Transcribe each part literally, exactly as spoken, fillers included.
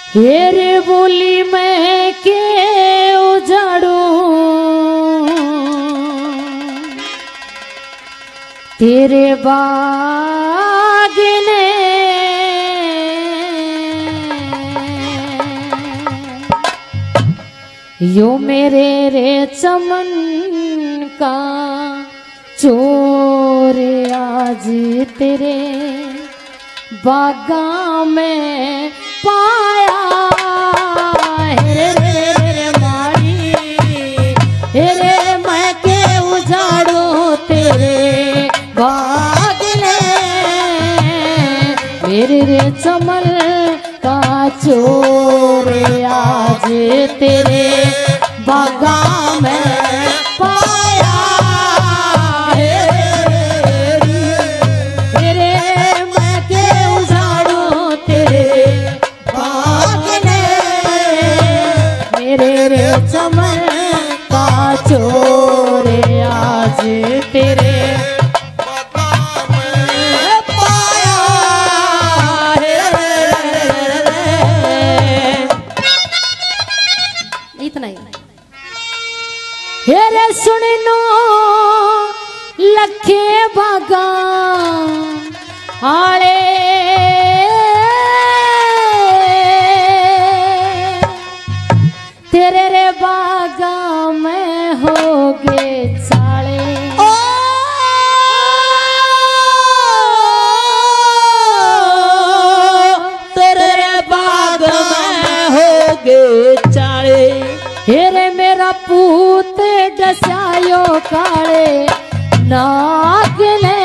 हेरे बोली मैं के उजाड़ू तेरे बाग ने यो मेरे रे चमन का चोर आज तेरे बागा में पाया। हेरे रे मारी हेरे मैं के उजाड़ो तेरे बाग ने मेरे रे चमन का चोर आज तेरे बागा में पाया। हेरे मैं के उजाड़ो तेरे बाग ने मेरे रे चमन का चोर आज तेरे हेरे सुन नो लखे बागा आले तेरे रे बागा में होगे चाले। ओ तेरे रे बाग में होगे चाले। हेरे मेरा पूत डसायो काले नाग ने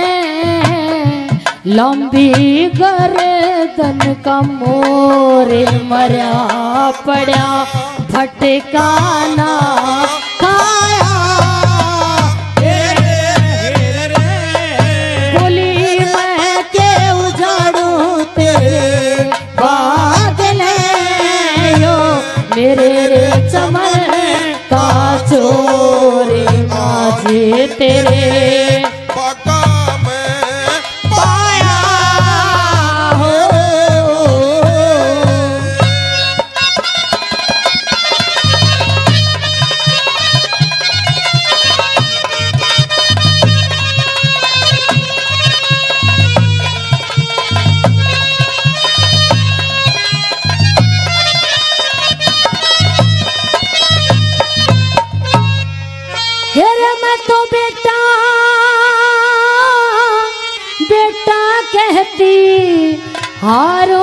लंबी गर्दन का मोरे मरा पड़ा फटकाना खाया। बोली मैं के उजाड़ू तेरे बाग ने यो मेरे रे चमन का चोर आज तेरे बागा में पाया। हो हेरे मैं तो बेटा बेटा कहती हारो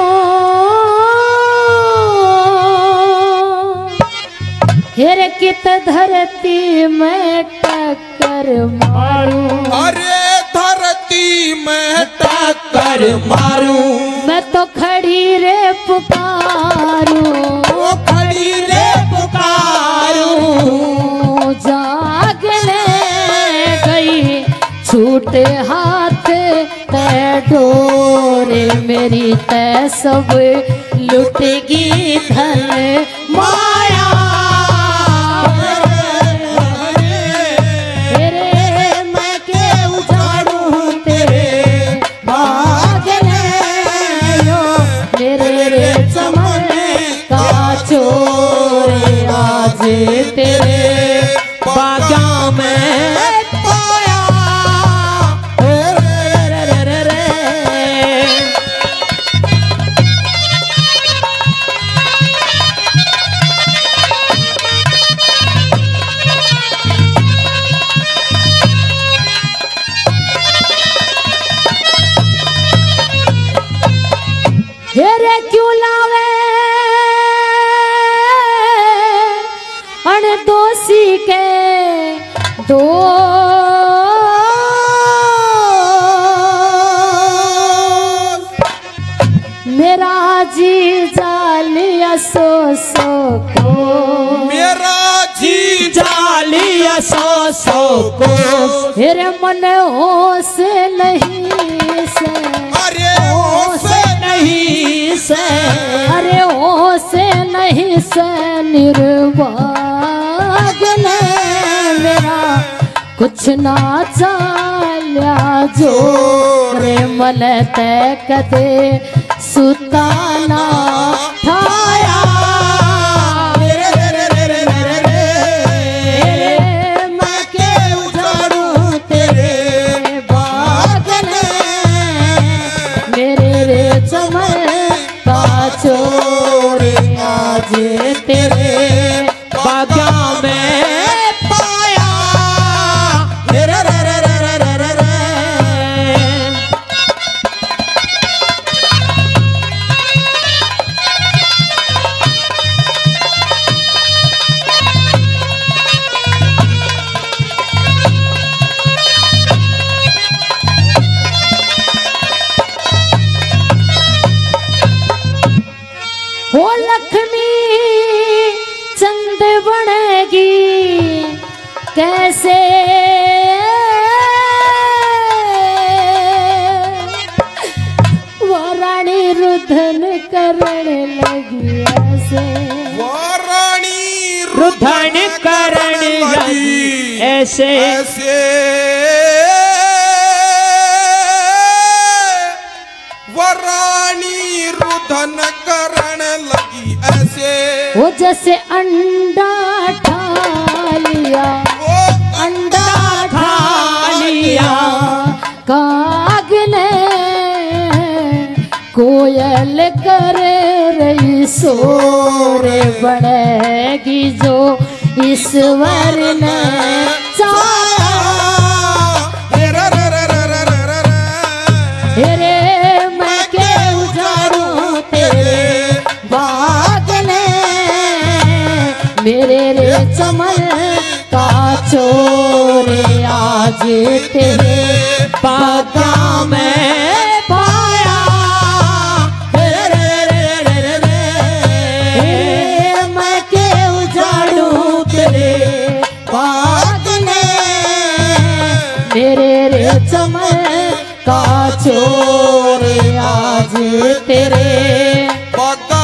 हेरे कित धरती में टक्कर मारूं। अरे धरती में टक्कर मारूं मैं तो खड़ी रे पुकारूं वो खड़ी रे पुकारूं। जागने गई छूटे हाथ ते डोरे मेरी तै सब लुटेगी धन माया। तेरे मैं के उजाड़ू तेरे बाग ने यो मेरे रे चमन का चोर आज तेरे बागा में पाया। हेरे क्यों लावे अनदोषी के दो मेरा जी जालिया सो सो को मेरा जी जालिया सो सो को हेरे मन होश नहीं से अरे होश नहीं से अरे होश नहीं से निर्वाग ने मेरा कुछ ना चाल्या जो रे मन तय कदे सुताना चोर आज तेरे बागा में पाया। रे रे रे रे रे रे रे रे। हो लक्ष्मी चंद बनेगी कैसे, वो रानी रुदन करने लगी ऐसे, वो रानी रुदन करने लगी ऐसे ऐसे। वो रानी रुदन करण लगी ऐसे। वो जैसे अंडा ठा लिया, वो अंडा ठा लिया काग ने, कोयल कर रही सोरे बनेगी जो ईश्वर ने चाहा। रे रे रे रे रे रे रे रे। तेरे मैं के उजाड़ू तेरे बाग ने, मेरे रे चमन का चोरे आज तेरे बागा में पाया। रे रे रे रे रे रे। तेरे मैं के उजाड़ू तेरे बाग ने, मेरे रे चमन का चोरे आज तेरे बागा